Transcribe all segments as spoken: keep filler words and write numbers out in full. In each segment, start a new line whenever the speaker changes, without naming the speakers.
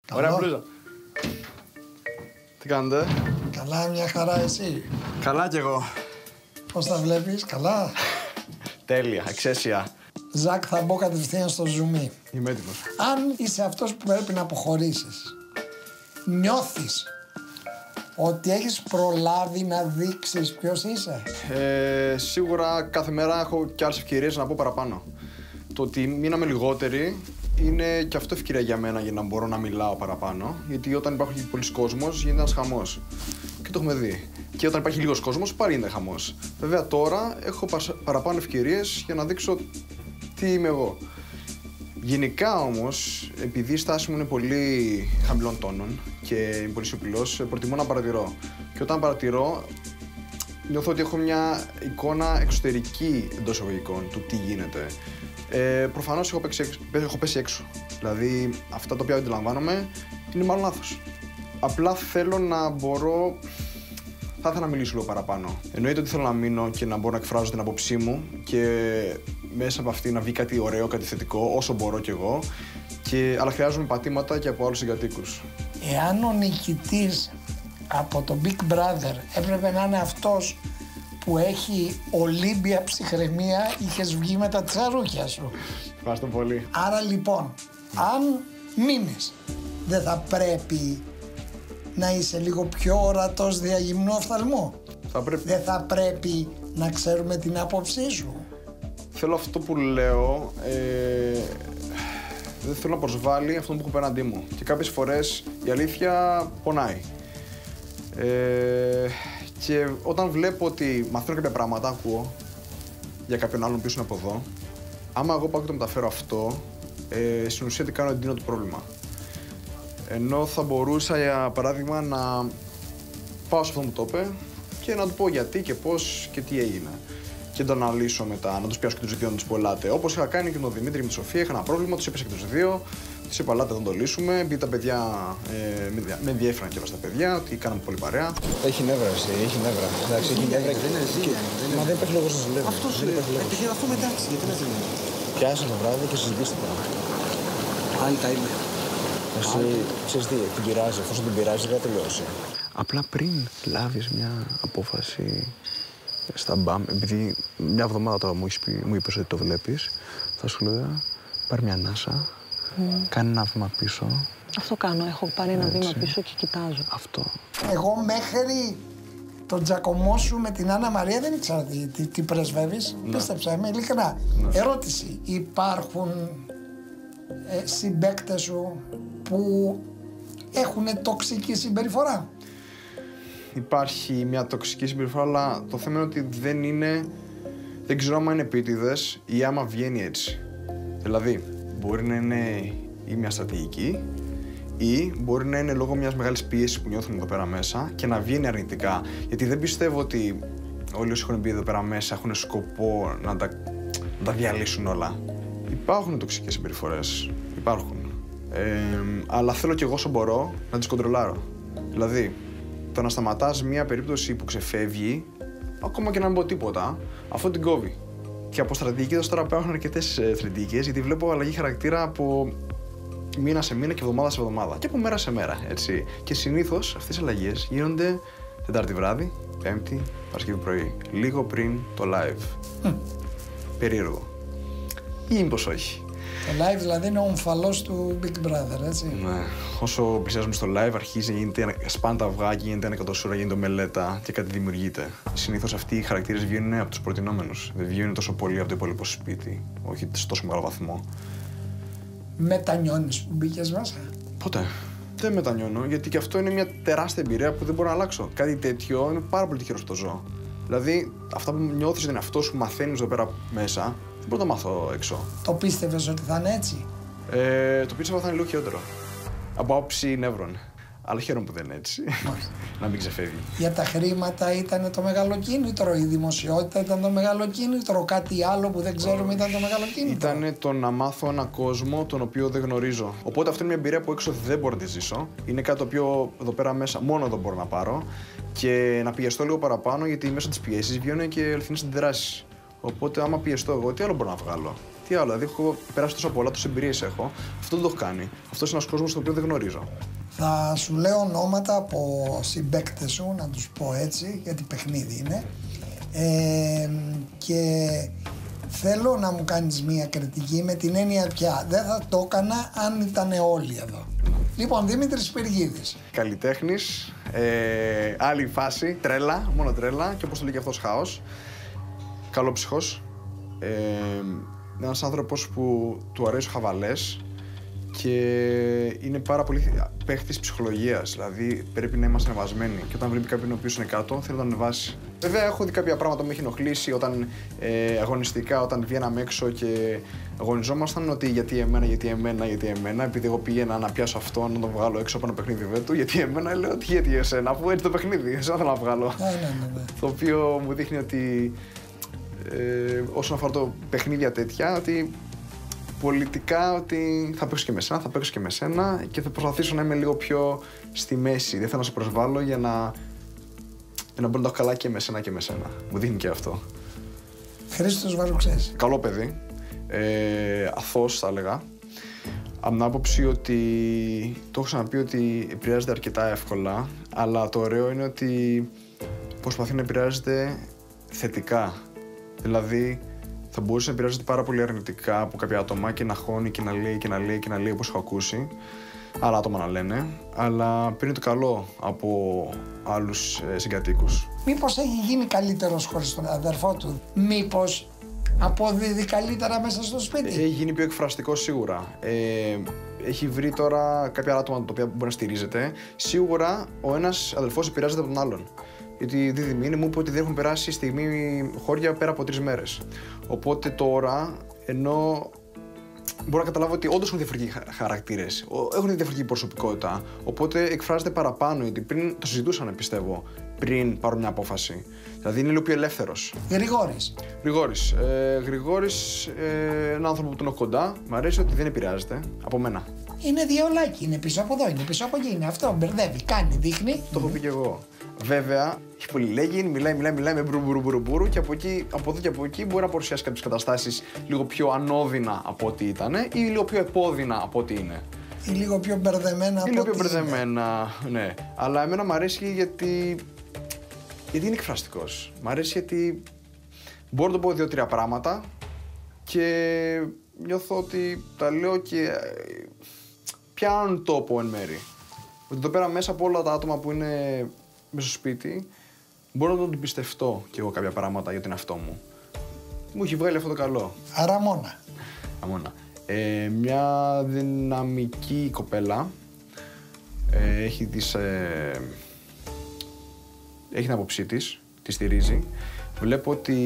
Ωραία μπλούζα. Τι κάνετε?
Καλά, μια χαρά εσύ.
Καλά κι εγώ.
Πώς τα βλέπεις, καλά?
Τέλεια, εξαίσια.
Ζακ, θα μπω κατευθείαν στο ζουμί.
Είμαι έτοιμος.
Αν είσαι αυτός που πρέπει να αποχωρήσεις, νιώθεις ότι έχεις προλάβει να δείξεις ποιος είσαι?
Ε, σίγουρα κάθε μέρα έχω κι άλλες ευκαιρίες να πω παραπάνω. Το ότι μείναμε λιγότεροι είναι και αυτό ευκαιρία για μένα για να μπορώ να μιλάω παραπάνω. Γιατί όταν υπάρχει πολλοί κόσμος γίνεται ένας χαμός. Και το έχουμε δει. Και όταν υπάρχει λίγος κόσμος πάλι είναι χαμός. Βέβαια τώρα έχω παραπάνω ευκαιρίες για να δείξω τι είμαι εγώ. Γενικά όμως, επειδή η στάση μου είναι πολύ χαμηλών τόνων και είμαι πολύ σιωπηλός, προτιμώ να παρατηρώ. Και όταν παρατηρώ, νιώθω ότι έχω μια εικόνα εξωτερική εντός εισαγωγικών του τι γίνεται. Ε, προφανώς έχω, έχω πέσει έξω. Δηλαδή, αυτά τα οποία αντιλαμβάνομαι είναι μάλλον λάθος. Απλά θέλω να μπορώ. Θα ήθελα να μιλήσω λίγο παραπάνω. Εννοείται ότι θέλω να μείνω και να μπορώ να εκφράζω την άποψή μου και μέσα από αυτή να βγει κάτι ωραίο, κάτι θετικό, όσο μπορώ κι εγώ. Και... αλλά χρειάζομαι πατήματα και από άλλους συγκατοίκους.
Εάν ο νικητής από το Big Brother έπρεπε να είναι αυτός που έχει ολύμπια ψυχραιμία, είχες βγει με τα τσαρούκια σου.
Ευχαριστώ πολύ.
Άρα λοιπόν, αν μείνεις, δεν θα πρέπει να είσαι λίγο πιο ορατός δια γυμνού οφθαλμού?
Θα πρέπει.
Δεν θα πρέπει να ξέρουμε την άποψή σου?
Θέλω αυτό που λέω, ε, δεν θέλω να προσβάλλει αυτό που έχω απέναντί μου. Και κάποιες φορές η αλήθεια πονάει. Ε, και όταν βλέπω ότι μαθαίνω κάποια πράγματα, ακούω για κάποιον άλλον που είναι από εδώ, άμα εγώ πάω και το μεταφέρω αυτό, ε, στην ουσία τι κάνω, εντείνω το πρόβλημα. Ενώ θα μπορούσα, για παράδειγμα, να πάω σε αυτό που το είπε και να του πω γιατί και πώς και τι έγινε. Και να το αναλύσω μετά, να τους πιάσω και τους δύο να τους πω ελάτε. Όπως είχα κάνει και με τον Δημήτρη και με τη Σοφία, είχα ένα πρόβλημα, τους έπαιξα και τους δύο. Τους είπα ελάτε να το λύσουμε. Μπει τα παιδιά, ε, με ενδιέφεραν και τα παιδιά, ότι κάναμε πολύ παρέα.
Έχει νεύρα, εσύ, έχει νεύρα. Εντάξει, έχει νεύρα και δεν είναι ζήλια. Μα δεν υπάρχει λόγος να ζηλεύει.
Αυτό σου λέει. Επειδή αφού εντάξει, γιατί να ζηλεύει.
Πιάσε το βράδυ και συζητήστε τώρα.
Πάλι τα ίδια.
Εσύ ξέρεις τι, την πειράζει, εφόσον την πειράζει δεν θα τελειώσει.
Απλά πριν λάβεις μια απόφαση στα μπαμ, επειδή μια εβδομάδα τώρα μου, πει, μου είπες ότι το βλέπεις, θα σου λέω πάρει μια ανάσα, mm. κάνε ένα βήμα πίσω.
Αυτό κάνω, έχω πάρει ένα
Έτσι.
βήμα πίσω και κοιτάζω.
Αυτό.
Εγώ μέχρι τον τζακωμό σου με την Άννα Μαρία δεν ήξερα τι, τι, τι πρεσβεύεις. Ναι. Πίστεψα, είμαι ειλικρινά. Ναι. Ερώτηση, υπάρχουν ε, συμπαίκτες σου που έχουν τοξική συμπεριφορά?
Υπάρχει μια τοξική συμπεριφορά, αλλά το θέμα είναι ότι δεν είναι. Δεν ξέρω άμα είναι επίτηδες ή άμα βγαίνει έτσι. Δηλαδή, μπορεί να είναι ή μια στρατηγική ή μπορεί να είναι λόγω μιας μεγάλης πίεσης που νιώθουν εδώ πέρα μέσα και να βγαίνει αρνητικά. Γιατί δεν πιστεύω ότι όλοι όσοι έχουν μπει εδώ πέρα μέσα έχουν σκοπό να τα, να τα διαλύσουν όλα. Υπάρχουν τοξικές συμπεριφορές. Υπάρχουν. Ε, αλλά θέλω κι εγώ όσο μπορώ να τις κοντρολάρω. Δηλαδή, το να σταματάς μια περίπτωση που ξεφεύγει, ακόμα και να μην πω τίποτα, αυτό την κόβει. Και από στρατηγικές τώρα υπάρχουν αρκετές στρατηγικές, γιατί βλέπω αλλαγή χαρακτήρα από μήνα σε μήνα και εβδομάδα σε εβδομάδα. Και από μέρα σε μέρα, έτσι. Και συνήθως αυτές οι αλλαγές γίνονται Τετάρτη βράδυ, Πέμπτη, Παρασκευή πρωί. Λίγο πριν το live. Mm. Περίεργο. Ή μήπως όχι.
Το live δηλαδή είναι ο ομφαλός του Big Brother, έτσι.
Ναι. Όσο πλησιάζουμε στο live, αρχίζει να γίνεται σπάνε τα αυγά και γίνεται ανεκατοσούρα, γίνεται μελέτα και κάτι δημιουργείται. Συνήθως αυτοί οι χαρακτήρες βγαίνουν από τους προτινόμενους. Δεν βγαίνουν τόσο πολύ από το υπόλοιπο σπίτι, όχι σε τόσο μεγάλο βαθμό.
Μετανιώνεις που μπήκες μέσα?
Ποτέ. Δεν μετανιώνω, γιατί και αυτό είναι μια τεράστια εμπειρία που δεν μπορώ να αλλάξω. Κάτι τέτοιο είμαι πάρα πολύ τυχερός που το ζω. Δηλαδή, αυτά που νιώθεις ότι είναι αυτός που μαθαίνεις εδώ πέρα μέσα, δεν μπορώ να το μάθω έξω.
Το πίστευες ότι θα είναι έτσι?
Ε, το πίστευα θα είναι λίγο χειρότερο. Από άποψη νεύρων. Αλλά χαίρομαι που δεν είναι έτσι. Να μην ξεφεύγει.
Για τα χρήματα ήταν το μεγάλο κίνητρο, η δημοσιότητα ήταν το μεγάλο κίνητρο, κάτι άλλο που δεν ξέρουμε ήταν το μεγάλο κίνητρο?
Ήταν το να μάθω έναν κόσμο τον οποίο δεν γνωρίζω. Οπότε αυτή είναι μια εμπειρία που έξω δεν μπορώ να τη ζήσω. Είναι κάτι το οποίο εδώ πέρα μέσα μόνο εδώ μπορώ να πάρω και να πιεστώ λίγο παραπάνω, γιατί μέσω της πιέσης βγαίνουν και αληθινές αντιδράσεις. Οπότε, άμα πιεστώ εγώ, τι άλλο μπορώ να βγάλω? Τι άλλο, δηλαδή έχω περάσει τόσα πολλά, τόσες εμπειρίες έχω. Αυτό δεν το έχω κάνει. Αυτός είναι ένας κόσμος τον οποίο δεν γνωρίζω.
Θα σου λέω ονόματα από συμπαίκτες σου, να τους πω έτσι, γιατί παιχνίδι είναι. Ε, και θέλω να μου κάνεις μία κριτική με την έννοια πια δεν θα το έκανα αν ήταν όλοι εδώ. Λοιπόν, Δημήτρης Πυργίδης.
Καλλιτέχνης, ε, άλλη φάση, τρέλα, μόνο τρέλα και όπως το λέει και αυτός χάος. Καλόψυχος. Ε, ένας άνθρωπος που του αρέσει ο χαβαλές και είναι πάρα πολύ παίχτης ψυχολογίας. Δηλαδή πρέπει να είμαστε ανεβασμένοι και όταν βλέπει κάποιον ο οποίος είναι κάτω θέλει να τον ανεβάσει. Βέβαια, έχω δει κάποια πράγματα που με έχει ενοχλήσει όταν ε, αγωνιστικά, όταν βγαίναμε έξω και αγωνιζόμασταν ότι γιατί εμένα, γιατί εμένα, γιατί εμένα. Επειδή εγώ πήγαινα να πιάσω αυτόν, να τον βγάλω έξω από ένα παιχνίδι βέτου, γιατί εμένα λέω ότι γιατί εσένα, αφού έτσι το παιχνίδι, εσένα θέλω να βγάλω.
Ναι, ναι, ναι, ναι.
Το οποίο μου δείχνει ότι ε, όσον αφορά το παιχνίδια τέτοια, ότι πολιτικά ότι θα παίξω και με σένα, θα παίξω και με σένα και θα προσπαθήσω να είμαι λίγο πιο στη μέση. Δεν θέλω να σε προσβάλλω για να. Για να μπορώ να το έχω καλά και με σένα και με σένα. Μου δείχνει και αυτό.
Χρήστος Βαρουξές.
Καλό παιδί. Ε, αθώος θα έλεγα. Από την άποψη ότι το έχω ξαναπεί ότι επηρεάζεται αρκετά εύκολα, αλλά το ωραίο είναι ότι προσπαθεί να επηρεάζεται θετικά. Δηλαδή θα μπορούσε να επηρεάζεται πάρα πολύ αρνητικά από κάποια άτομα και να χώνει και να λέει και να λέει και να λέει όπως έχω ακούσει. Άλλα άτομα να λένε, αλλά παίρνει το καλό από άλλους ε, συγκατοίκους.
Μήπως έχει γίνει καλύτερος χωρίς τον αδερφό του, μήπως αποδίδει καλύτερα μέσα στο σπίτι.
Έχει γίνει πιο εκφραστικό σίγουρα. Ε, έχει βρει τώρα κάποια άτομα τα οποία μπορεί να στηρίζεται. Σίγουρα ο ένας αδελφός επηρεάζεται από τον άλλον. Γιατί η δίδυμη μου είπε ότι δεν έχουν περάσει στιγμή χώρια πέρα από τρεις μέρες. Οπότε τώρα, ενώ μπορώ να καταλάβω ότι όντως έχουν διαφορετικοί χαρακτήρες, έχουν διαφορετική προσωπικότητα. Οπότε εκφράζεται παραπάνω, γιατί πριν το συζητούσαν, πιστεύω, πριν πάρουν μια απόφαση. Δηλαδή είναι λίγο πιο ελεύθερος.
Γρηγόρης.
Γρηγόρης. Ε, Γρηγόρης, ε, έναν άνθρωπο που τον έχω κοντά, μου αρέσει ότι δεν επηρεάζεται από μένα.
Είναι διαολάκι, είναι πίσω από εδώ, είναι πίσω από εκεί, είναι αυτό, μπερδεύει, κάνει, δείχνει.
Το έχω πει και εγώ. Βέβαια, έχει πολύ λέγει, μιλάει, μιλάει, μιλάει με μπουρουμπουρουμπουρου και από, εκεί, από εδώ και από εκεί μπορεί να παρουσιάσει κάποιες καταστάσεις λίγο πιο ανώδυνα από ό,τι ήταν ή λίγο πιο επώδυνα από ό,τι είναι.
Ή λίγο πιο μπερδεμένα από
Ή λίγο
ό,τι
πιο μπερδεμένα, ναι. Αλλά εμένα μου αρέσει γιατί, γιατί είναι εκφραστικός. Μ' αρέσει γιατί μπορώ να το πω δύο-τρία πράγματα και νιώθω ότι τα λέω και πιάνουν τόπο εν μέρη. Ότι εδώ πέρα μέσα από όλα τα άτομα που είναι μέσα στο σπίτι, μπορώ να τον πιστευτώ κι εγώ κάποια πράγματα για τον εαυτό μου. Μου έχει βγάλει αυτό το καλό.
Αραμόνα.
Αμόνα. Ε, μια δυναμική κοπέλα. Ε, έχει, τις, ε, έχει την άποψή της, τη στηρίζει. Βλέπω ότι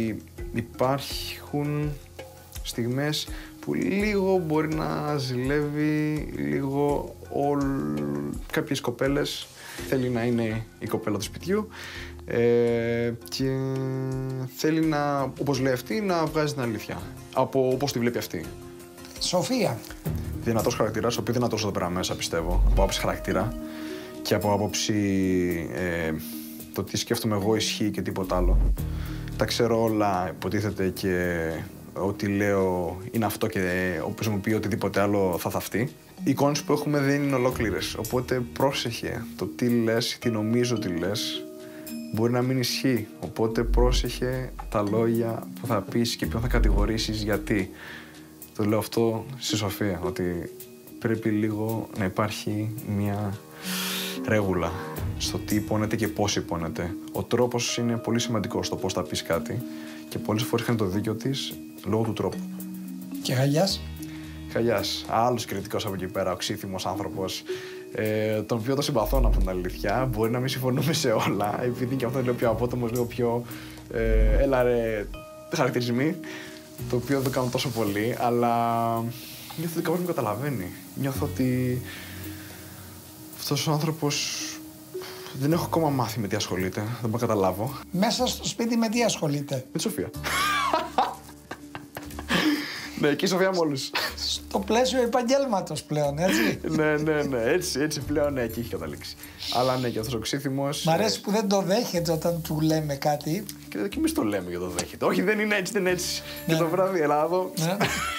υπάρχουν στιγμές που λίγο μπορεί να ζηλεύει, λίγο όλ... κάποιες κοπέλες θέλει να είναι η κοπέλα του σπιτιού ε, και θέλει να, όπως λέει αυτή, να βγάζει την αλήθεια από όπως τη βλέπει αυτή.
Σοφία.
Δυνατός χαρακτήρας, ο οποίος δυνατός εδώ πέρα μέσα, πιστεύω, από άποψη χαρακτήρα και από άποψη ε, το τι σκέφτομαι εγώ ισχύει και τίποτα άλλο. Τα ξέρω όλα, υποτίθεται, και ό,τι λέω είναι αυτό και όποιος μου πει οτιδήποτε άλλο θα θαυτεί. Οι εικόνες που έχουμε δεν είναι ολόκληρες, οπότε πρόσεχε το τι λες, τι νομίζω ότι λες, μπορεί να μην ισχύει. Οπότε πρόσεχε τα λόγια που θα πεις και ποιον θα κατηγορήσεις γιατί. Το λέω αυτό στη Σοφία, ότι πρέπει λίγο να υπάρχει μια ρέγουλα στο τι υπόνεται και πώς υπόνεται. Ο τρόπος είναι πολύ σημαντικός στο πώς θα πεις κάτι και πολλές φορές κάνει το δίκιο της λόγω του τρόπου.
Και Χαγιάς.
Χαγιάς, άλλος κριτικός από εκεί πέρα, ο ξύθιμος άνθρωπος, ε, τον οποίο το συμπαθώ από την αλήθεια. Μπορεί να μην συμφωνούμε σε όλα, επειδή και αυτό είναι λίγο πιο απότομος, λίγο πιο ε, έλα ρε χαρακτηρισμοί, το οποίο δεν το κάνω τόσο πολύ, αλλά νιώθω ότι κάποιος με καταλαβαίνει. Νιώθω ότι αυτός ο άνθρωπος δεν έχω ακόμα μάθει με τι ασχολείται, δεν μπορώ να καταλάβω.
Μέσα στο σπίτι με τι ασχολείται?
Με τη Σοφία. Ναι, και η Σοφία με όλους.
Στο πλαίσιο επαγγέλματος πλέον, έτσι.
Ναι, ναι, ναι, έτσι, έτσι πλέον ναι, εκεί έχει καταλήξει. Αλλά ναι, και αυτός ο Ξύθυμος.
Μ' αρέσει που δεν το δέχεται όταν του λέμε κάτι.
Και, και εμείς το λέμε για το δέχεται. Όχι, δεν είναι έτσι, δεν είναι έτσι. Και το βράδυ, Ελλάδο.
Ναι.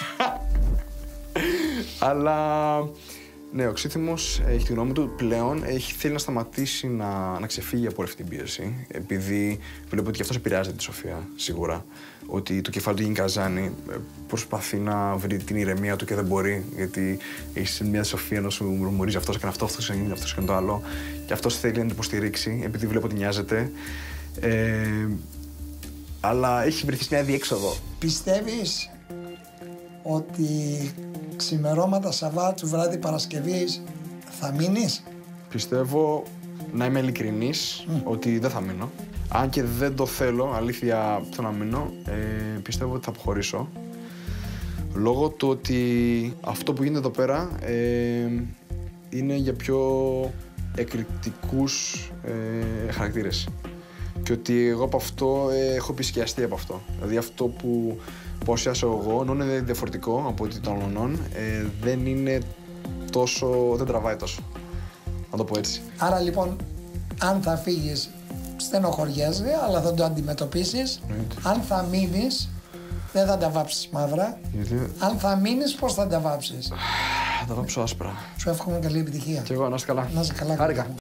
Αλλά ναι, ο Ξύθυμος έχει τη γνώμη του πλέον. Έχει, θέλει να σταματήσει να, να ξεφύγει από αυτή την πίεση. Επειδή βλέπω ότι γι' αυτό επηρεάζεται τη Σοφία, σίγουρα. Ότι το κεφάλι του γίνει καζάνι. Προσπαθεί να βρει την ηρεμία του και δεν μπορεί. Γιατί έχει μια Σοφία να σου μουρμουρίζει αυτό, έκανε αυτό, αυτό έκανε αυτό, έκανε το άλλο. Και αυτό θέλει να την υποστηρίξει, επειδή βλέπω ότι νοιάζεται. Ε, αλλά έχει βρεθεί σε μια διέξοδο.
Πιστεύεις ότι ξημερώματα Σαββάτου, βράδυ Παρασκευής θα μείνεις?
Πιστεύω, να είμαι ειλικρινής, mm. ότι δεν θα μείνω. Αν και δεν το θέλω, αλήθεια θέλω να μείνω, ε, πιστεύω ότι θα αποχωρήσω. Λόγω του ότι αυτό που γίνεται εδώ πέρα ε, είναι για πιο εκρηκτικούς ε, χαρακτήρες. Και ότι εγώ από αυτό ε, έχω επισκιαστεί από αυτό. Δηλαδή αυτό που παρουσιάσω εγώ, ενώ είναι διαφορετικό από ό,τι των άλλων, ε, δεν είναι τόσο, δεν τραβάει τόσο. Να το πω έτσι.
Άρα λοιπόν, αν θα φύγεις, στενοχωριέσαι, αλλά θα το αντιμετωπίσεις.
Right.
Αν θα μείνεις, δεν θα τα βάψεις μαύρα.
Γιατί...
Αν θα μείνεις, πώς θα τα βάψεις?
Θα τα βάψω άσπρα.
Σου εύχομαι καλή επιτυχία.
Και εγώ, να είστε καλά.
Να είστε καλά.
Χάρηκα.